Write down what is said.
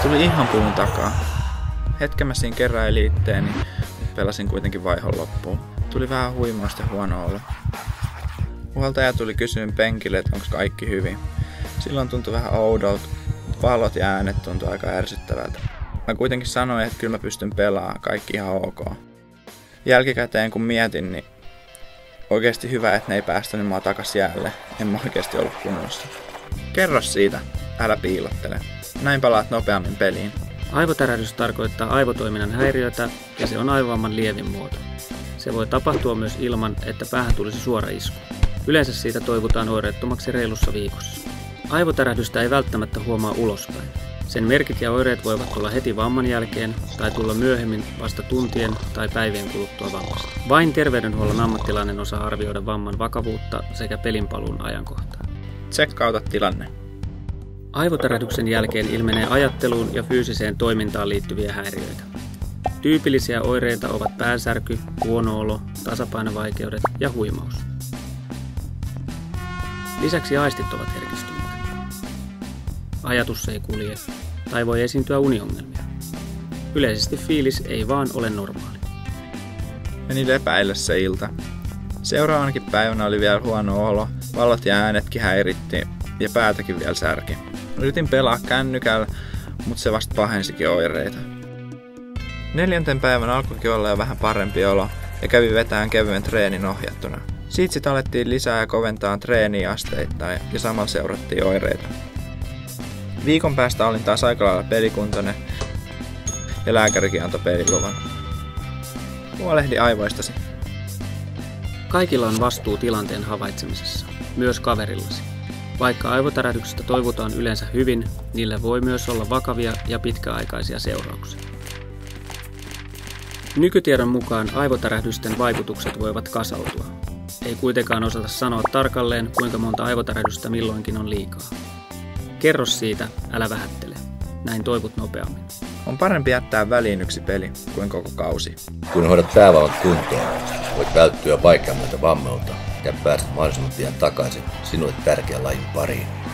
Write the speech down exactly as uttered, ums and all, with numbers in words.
tuli ihan puun takaa. Hetken mä siinä keräilin itteeni, pelasin kuitenkin vaihon loppuun. Tuli vähän huimausta ja huono olo. Huoltaja tuli kysyyn penkille, että onko kaikki hyvin. Silloin tuntui vähän oudolta, valot ja äänet tuntui aika ärsyttävältä. Mä kuitenkin sanoin, että kyllä mä pystyn pelaamaan, kaikki ihan ok. Jälkikäteen kun mietin, niin oikeesti hyvä, että ne ei päästänyt mua takas jäälle. En mä oikeesti ollut kunnossa. Kerro siitä, älä piilottele. Näin palaat nopeammin peliin. Aivotärähdys tarkoittaa aivotoiminnan häiriötä ja se on aivovamman lievin muoto. Se voi tapahtua myös ilman, että päähän tulisi suora isku. Yleensä siitä toivutaan oireettomaksi reilussa viikossa. Aivotärähdystä ei välttämättä huomaa ulospäin. Sen merkit ja oireet voivat olla heti vamman jälkeen tai tulla myöhemmin vasta tuntien tai päivien kuluttua vammasta. Vain terveydenhuollon ammattilainen osaa arvioida vamman vakavuutta sekä pelinpaluun ajankohtaa. Tsekkauta tilanne. Aivotärähdyksen jälkeen ilmenee ajatteluun ja fyysiseen toimintaan liittyviä häiriöitä. Tyypillisiä oireita ovat päänsärky, huono olo, tasapainovaikeudet ja huimaus. Lisäksi aistit ovat herkistyneet. Ajatus ei kulje tai voi esiintyä uniongelmia. Yleisesti fiilis ei vaan ole normaali. Meni lepäillä se ilta. Seuraavanakin päivänä oli vielä huono olo, valot ja äänetkin häiritti ja päätäkin vielä särki. Yritin pelaa kännykällä, mutta se vasta pahensikin oireita. Neljänten päivän alkoikin olla jo vähän parempi olo ja kävi vetämään kevyen treenin ohjattuna. Siitä sit alettiin lisää ja koventaa treeniä asteittain ja samalla seurattiin oireita. Viikon päästä olin taas aika lailla pelikuntoinen ja lääkärikin antoi peliluvan. Huolehdi aivoistasi. Kaikilla on vastuu tilanteen havaitsemisessa, myös kaverillasi. Vaikka aivotärähdyksestä toivutaan yleensä hyvin, niillä voi myös olla vakavia ja pitkäaikaisia seurauksia. Nykytiedon mukaan aivotärähdysten vaikutukset voivat kasautua. Ei kuitenkaan osata sanoa tarkalleen, kuinka monta aivotärähdystä milloinkin on liikaa. Kerro siitä, älä vähättele. Näin toivut nopeammin. On parempi jättää väliin yksi peli kuin koko kausi. Kun hoidat päävammat kuntoon, voit välttyä vaikeammilta vammoilta ja päästä mahdollisimman pian takaisin sinulle tärkeän lajin pariin.